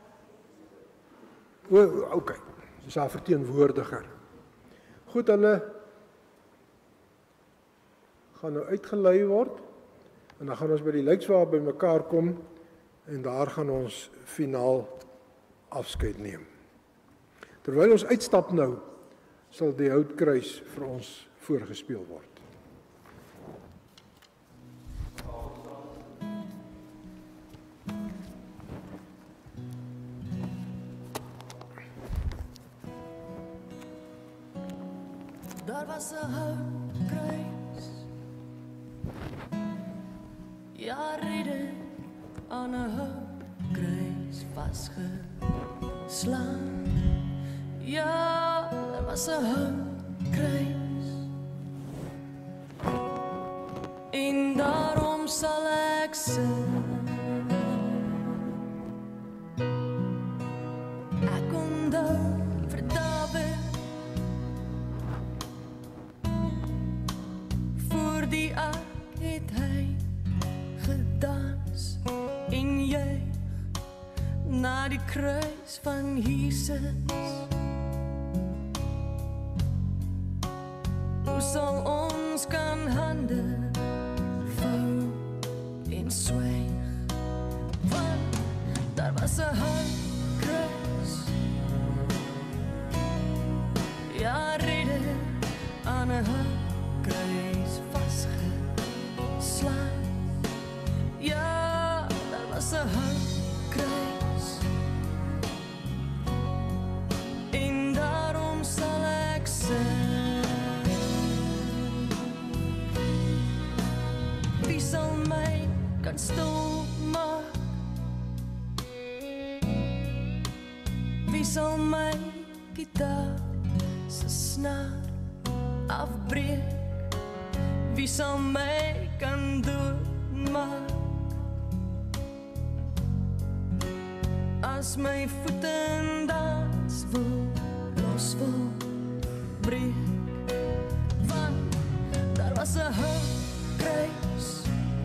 Okay, dis haar verteenwoordiger. Goed, hulle gaan nou uitgelei word, en dan gaan ons by die lijkswaar by mekaar kom, en daar gaan ons finaal afskeid neem. Terwyl ons uitstap nou, sal die houtkruis vir ons voorgespeel word. Daar was 'n houtkruis, ja, ridder aan 'n houtkruis vasgeslaan. Ja, daar was 'n houtkruis, en daarom sal ek sing. Ek onthou vir Dawid, voor die ark het hy gedans en juig na die kruis van Jesus. Hoe sal ons kan hande vou en swyg, want daar was 'n houtkruis, ja, ridder aan 'n houtkruis vasgeslaan. Ja, daar was 'n houtkruis, en daarom sal ek sing. Wie sal my kan stil maak? Wie sal my gitaar se snaar afbreek? Wie sal my kan doodmaak? As my voete dans wil, los wil breek, want daar was 'n houtkruis,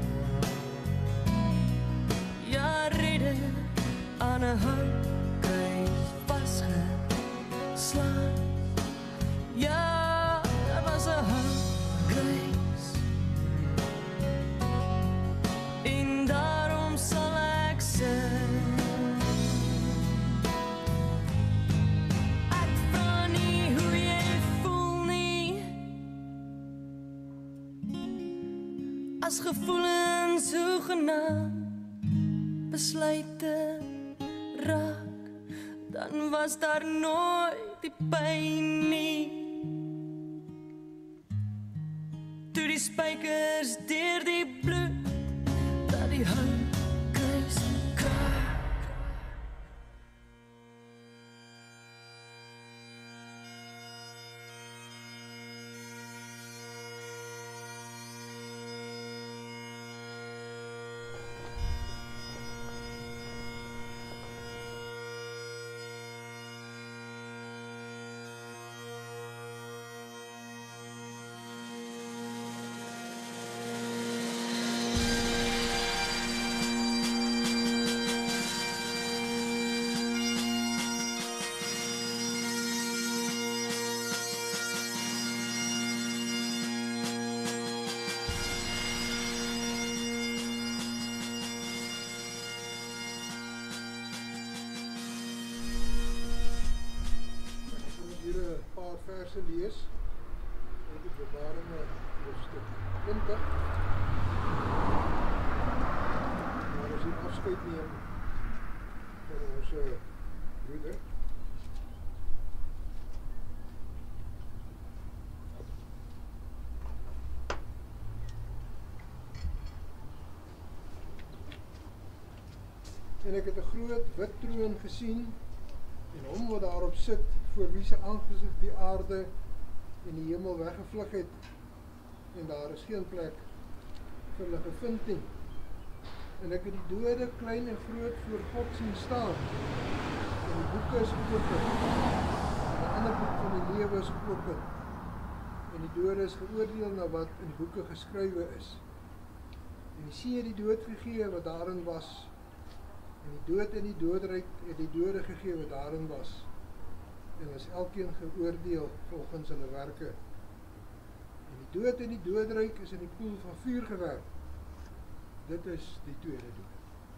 ja, ridder aan 'n houtkruis vasgeslaan. Ja, daar was 'n houtkruis, en daarom sal ek sing. Ek vra nie hoe jy voel nie, as gevoelens hoegenaamd besluite raak, dan was daar nooit die pyn nie. Toe die spykers deur die bloed, dat die houtkruis kraak. Verse lees uit die Begrafnis hoofstuk 20, waar ons hier afskeid neem van ons broeder. En ek het 'n groot wit troon gesien en hom wat daarop sit, voor wie se aangesig die aarde en die hemel weggevlug het, en daar is geen plek vir hulle gevind nie. En ek het die dode, klein en groot, voor God sien staan. En die boeke is geopen. En die ander boek van die lewe is geopen. En die dode is geoordeel na wat in die boeke geskrywe is. En die see het die dood gegee wat daarin was. En die dood en die doodryk het die dode gegee wat daarin was. En is elkeen geoordeel volgens hulle werke. En die dood en die doodryk is in die poel van vuur gewerp. Dit is die tweede dood.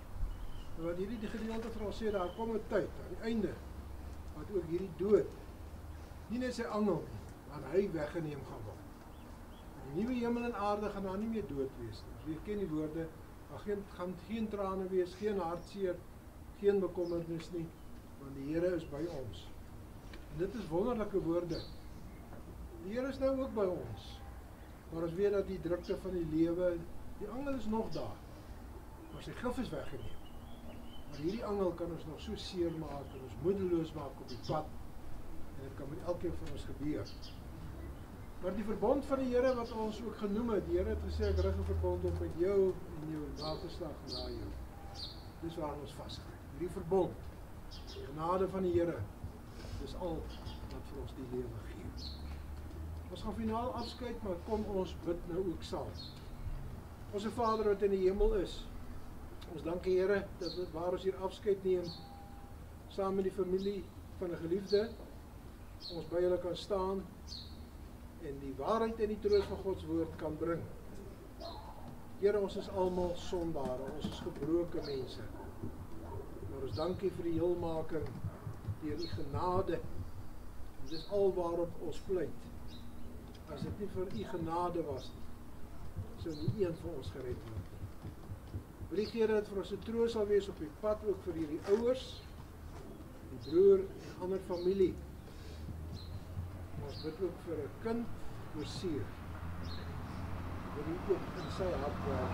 En wat hierdie gedeelte vir ons sê, daar kom 'n tyd aan die einde wat ook hierdie dood nie net sy angel nie, maar hy weggeneem gaan word. In die nuwe hemel en aarde gaan daar nie meer dood wees nie. Jy ken die woorde, daar gaan geen trane wees, geen hartseer, geen bekommernis nie, want die Here is by ons. En dit is wonderlike woorde. Die Here is nou ook by ons. Maar ons weet dat die drukte van die lewe, die angel is nog daar, maar sy gif is weggeneem. Maar hierdie angel kan ons nog so seer maak en ons moedeloos maak op die pad. En dit kan met elkeen van ons gebeur. Maar die verbond van die Here wat ons ook genoem het, die Here het gesê, ek rig 'n verbond op met jou en jou nageslag na jou. Dis waar ons vasgryp. Hierdie verbond, die genade van die Here, dis al wat vir ons die lewe gee. Ons gaan finaal afskeid, maar kom ons bid nou ook saam. Onse Vader wat in die hemel is, ons dank die Here dat waar ons hier afskeid neem, saam met die familie van 'n geliefde, ons by hulle kan staan en die waarheid en die troos van Gods woord kan bring. Here, ons is almal sondare, ons is gebroke mense. Maar ons dankie vir die heelmaking deur die genade. En dis al waarop ons pleit. As dit nie vir u genade was nie, sou nie een van ons gered word. Wil die Here dat vir ons 'n troos sal wees op die pad, ook vir hierdie ouers, die broer en ander familie. Ons bid ook vir 'n kind oorseer. Wil die ook in sy hart werk.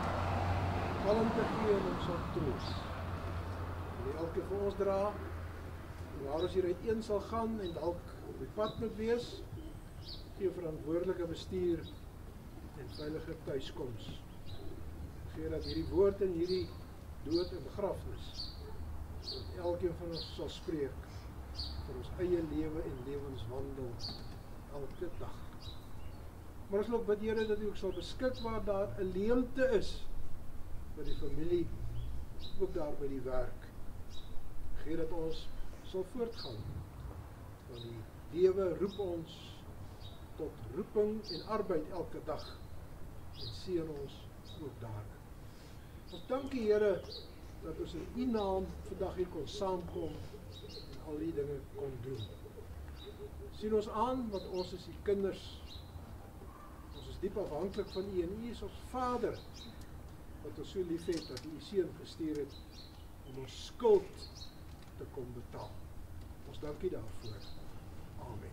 Kalm te gee en ons sal troos. Wil die elke vir ons dra, en waar ons hier uiteen sal gaan en dalk op die pad moet wees, gee verantwoordelike bestuur en veilige tuiskoms. Gee dat hierdie woord en hierdie dood en begrafnis, dat elkeen van ons sal spreek vir ons eie lewe en lewenswandel elke dag. Maar ons wil ook bid, Here, dat u ook sal beskik waar daar 'n leemte is by die familie, ook daar by die werk. Gee dat ons sal voortgaan, want die lewe roep ons tot roeping en arbeid elke dag en seën ons ook daarin. Ons dank die Here dat ons in u naam vandag hier kon saamkom en al die dinge kon doen. Sien ons aan, want ons is die kinders. Ons is diep afhanklik van u en u is ons Vader wat ons so lief het dat u u seun gestuur het om ons skuld te kom betaal. Ons dank u daarvoor. Amen.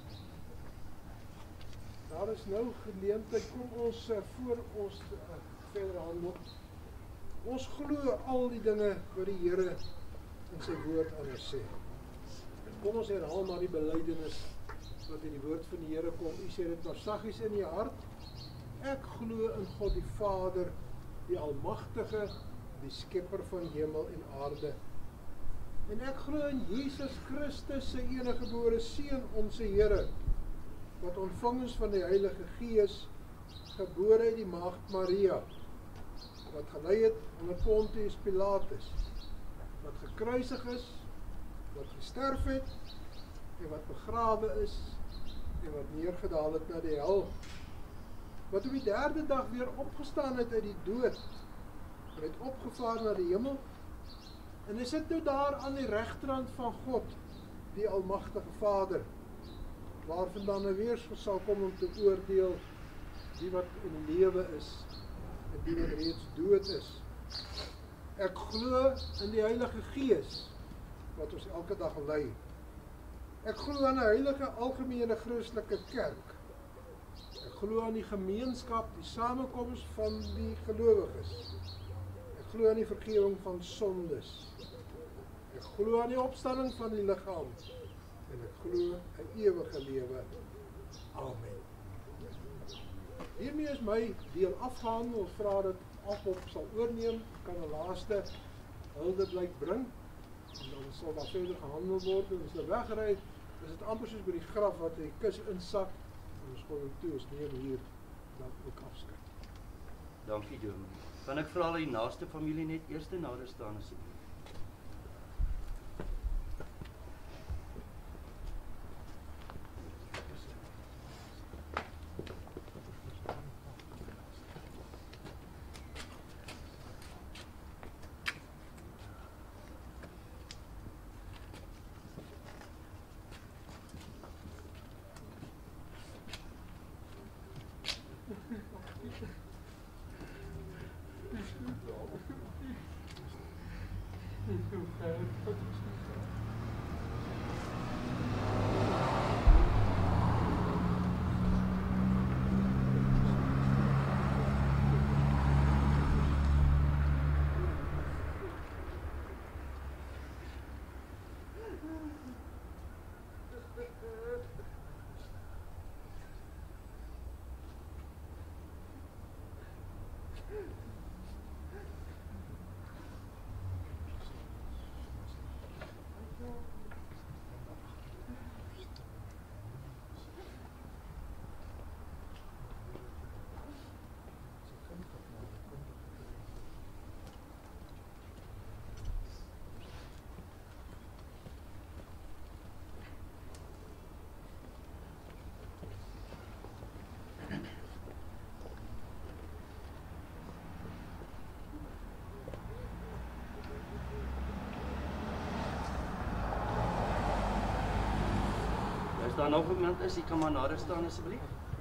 Daar is nou geleentheid, kom ons voor ons verder handel. Ons glo al die dinge wat die Here in sy woord aan ons sê. Kom ons herhaal maar die belydenis wat in die woord van die Here kom. U sê dit maar saggies in die hart. Ek glo in God die Vader, die Almagtige, die Skepper van hemel en aarde. En ek glo in Jesus Christus, sy eniggebore Seun, onze Here, wat ontvang is van die Heilige Gees, gebore uit die Maagd Maria, wat gelei het onder Pontius Pilatus, wat gekruisig is, wat gesterf het, en wat begrawe is, en wat neergedaal het na die hel, wat op die derde dag weer opgestaan het uit die dood, en het opgevaar na die hemel, en hy sit nou daar aan die regterhand van God, die Almagtige Vader, waarvandaan hy weer sal kom om te oordeel die wat in lewe is, en die wat reeds dood is. Ek glo in die Heilige Gees, wat ons elke dag lei. Ek glo aan 'n heilige algemene Christelike kerk. Ek glo aan die gemeenskap, die samekoms van die gelowiges. Ek glo aan die vergifnis van sondes. Ek glo aan die opstanding van die liggaam. En ek glo 'n ewige lewe. Amen. Hiermee is my deel afgehandel. Ons vra dat Alpop sal oorneem, kan 'n laaste huldeblyk bring. En dan sal daar verder gehandel word. En as hulle wegry, is dit amper soos by die graf wat die kus insak. En ons gaan toe, ons neem hier dan ook afskeid. Dankie, Dominee. Kan ek vra dat die naaste familie net eers nader staan asseblief? As daar nog iemand is, die kan maar nader staan asseblief.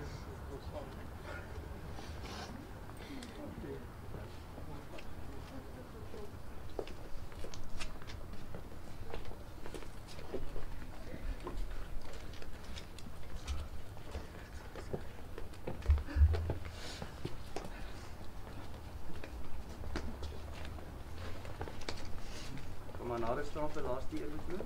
Kom maar nader staan vir laaste eerbetoon.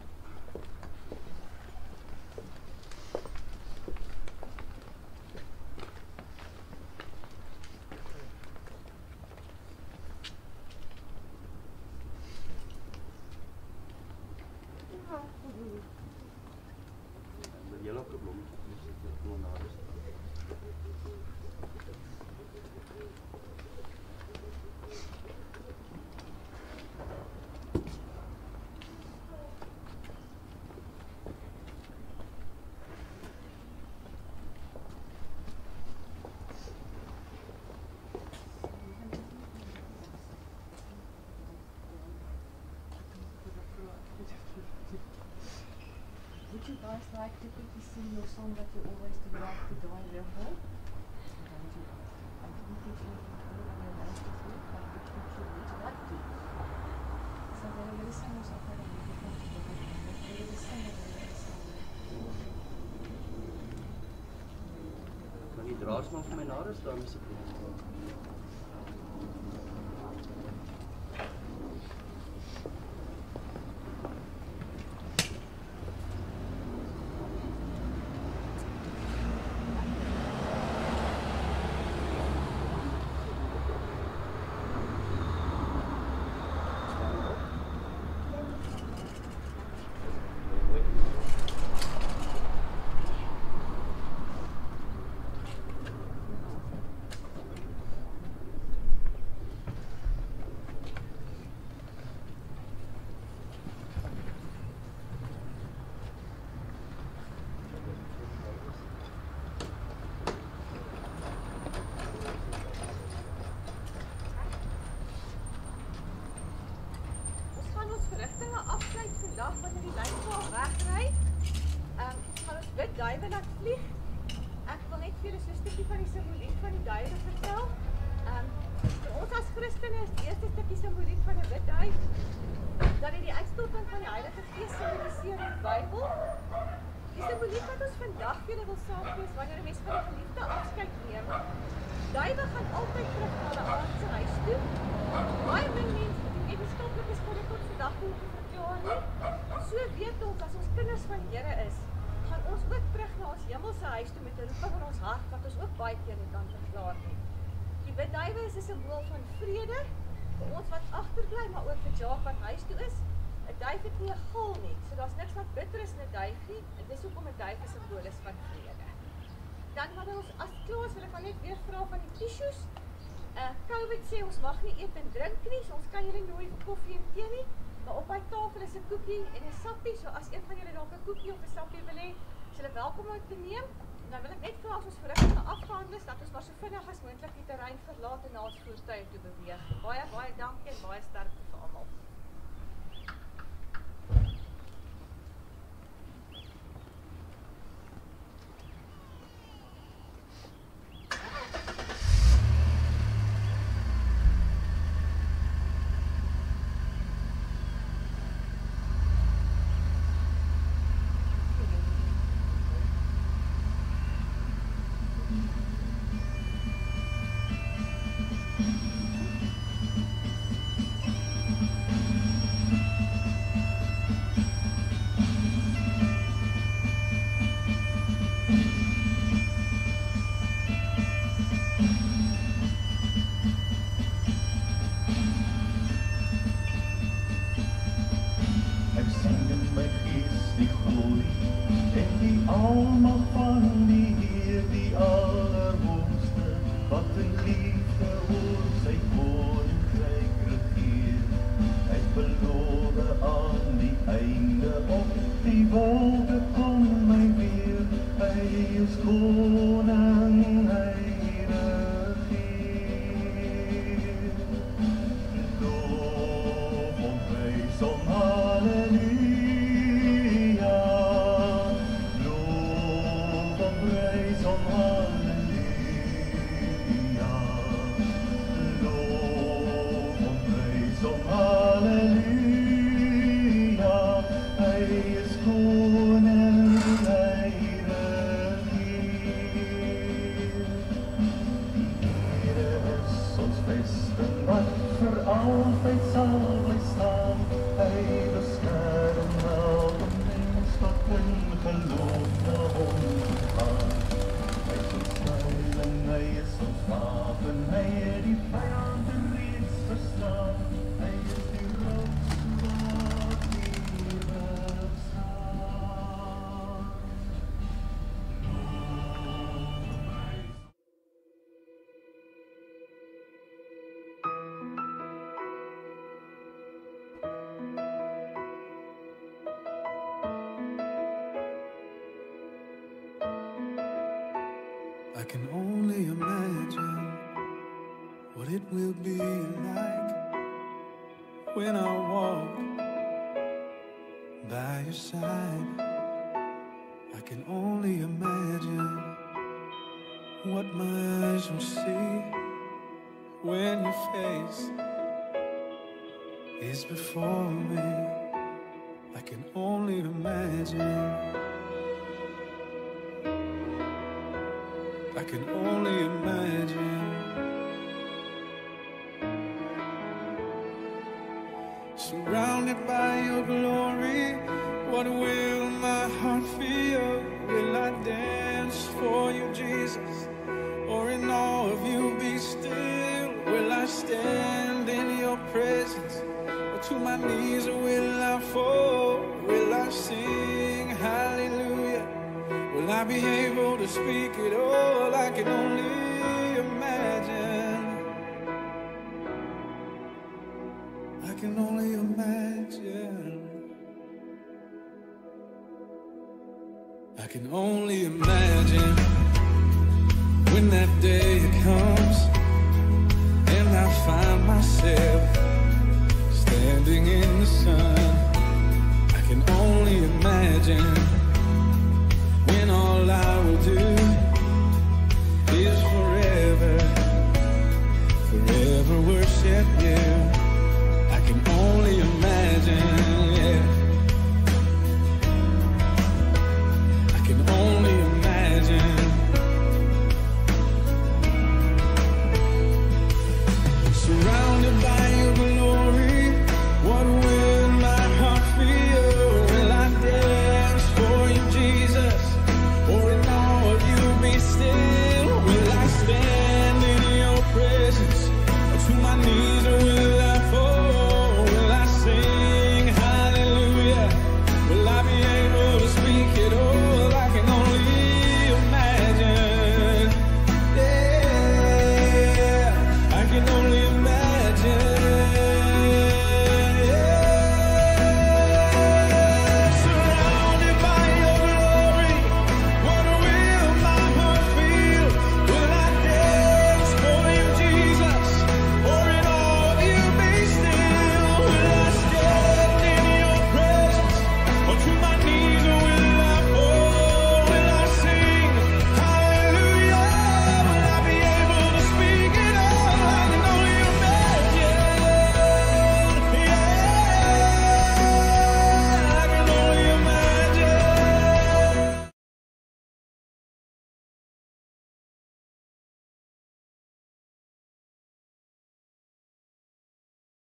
Would you guys like to quickly sing your song that you always do like to die level? I didn't teach anything to you on your last week, but I teach you which like to. So then we're going to sing your song for the week. We're going to sing it. Kan die draers maar vir my nader staan asseblief? Vandag wanneer die lynpaal wegry, gaan ons wit duiwe laat vlieg. Ek wil net vir julle so 'n stukkie van die simboliek van die duiwe vertel. Vir ons as Christene is die eerste stukkie simboliek van 'n wit duif dat dit die uitstorting van die Heilige Gees simboliseer in die Bybel. Die simboliek wat ons vandag vir julle wil saamlees wanneer 'n mens van 'n geliefde afskeid neem. Duiwe gaan altyd terug na hulle aardse huis toe, Baie min mense wetenskaplik is kon ek tot vandag toe verklaar nie. So weet ons as ons kinders van die Here is, gaan ons ook terug na ons hemelse huis toe met 'n roeping in ons hart wat ons ook baie keer nie kan verklaar nie. Die witduiwe is 'n simbool van vrede vir ons wat agterbly, maar ook vir Jacques wat huis toe is. 'n Duif het nie 'n gil nie, so daar's niks wat bitter is in 'n duif nie. En dis hoekom 'n duif 'n simbool is van vrede. Dan wat ons as klaar wil ek maar net weer vra van die tissues. COVID sê ons mag nie eet en drink nie, so ons kan julle nooi vir koffie en tee nie. Maar op my tafel is 'n koekie en 'n sappie, so as een van julle dalk 'n koekie of 'n sappie wil hê, is julle welkom om te neem. En dan wil ek net vra as ons verrigtinge afgehandel is, dat ons maar so vinnig as moontlik die terrein verlaat en na ons voertuie toe beweeg. Baie dankie en baie sterkte vir almal. I can only imagine what it will be like when I walk by your side. I can only imagine what my eyes will see when your face is before me. I can only imagine. I can only imagine. Surrounded by your glory, what will my heart feel? Will I dance for you, Jesus? Or in awe of you be still? Will I stand in your presence? Or to my knees will I fall? Will I sing hallelujah? Will I be able to speak it all? I can only imagine. I can only imagine. I can only imagine when that day comes and I find myself standing in the sun. I can only imagine when all I will do is forever worship you.